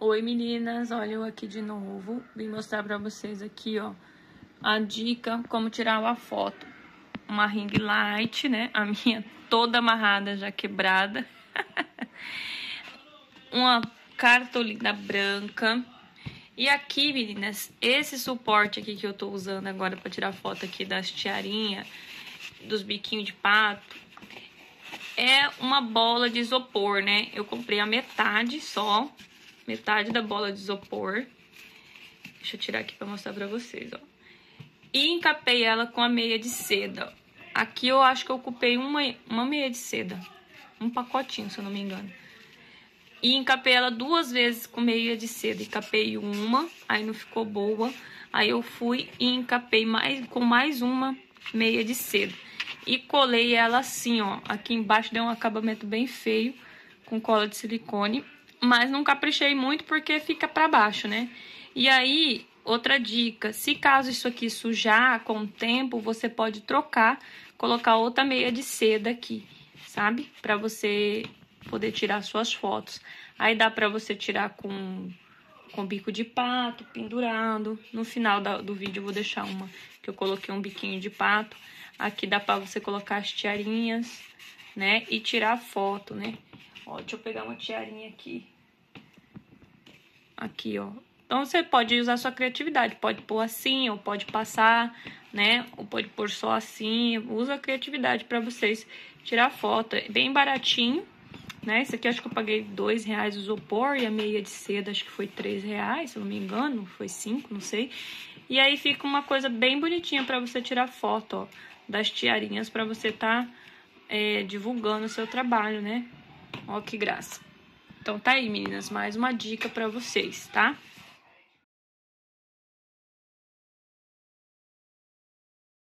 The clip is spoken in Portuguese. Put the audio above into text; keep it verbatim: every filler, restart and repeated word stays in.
Oi meninas, olha eu aqui de novo. Vim mostrar pra vocês aqui, ó, a dica como tirar uma foto. Uma ring light, né? A minha toda amarrada, já quebrada. Uma cartolina branca. E aqui, meninas, esse suporte aqui que eu tô usando agora pra tirar foto aqui das tiarinhas, dos biquinhos de pato, é uma bola de isopor, né? Eu comprei a metade só. Metade da bola de isopor. Deixa eu tirar aqui pra mostrar pra vocês, ó. E encapei ela com a meia de seda. Aqui eu acho que eu ocupei uma, uma meia de seda. Um pacotinho, se eu não me engano. E encapei ela duas vezes com meia de seda. Encapei uma, aí não ficou boa. Aí eu fui e encapei mais, com mais uma meia de seda. E colei ela assim, ó. Aqui embaixo deu um acabamento bem feio, com cola de silicone. Mas não caprichei muito porque fica pra baixo, né? E aí, outra dica, se caso isso aqui sujar com o tempo, você pode trocar, colocar outra meia de seda aqui, sabe? Pra você poder tirar suas fotos. Aí dá pra você tirar com, com bico de pato, pendurando. No final da, do vídeo eu vou deixar uma que eu coloquei um biquinho de pato. Aqui dá pra você colocar as tiarinhas, né? E tirar a foto, né? Ó, deixa eu pegar uma tiarinha aqui. Aqui, ó. Então, você pode usar sua criatividade. Pode pôr assim, ou pode passar, né? Ou pode pôr só assim. Usa a criatividade pra vocês tirar foto. É bem baratinho, né? Esse aqui acho que eu paguei dois reais o isopor. E a meia de seda acho que foi três reais, se eu não me engano. Foi cinco, não sei. E aí fica uma coisa bem bonitinha pra você tirar foto, ó. Das tiarinhas pra você tá é, divulgando o seu trabalho, né? Ó que graça. Então tá aí, meninas, mais uma dica pra vocês, tá?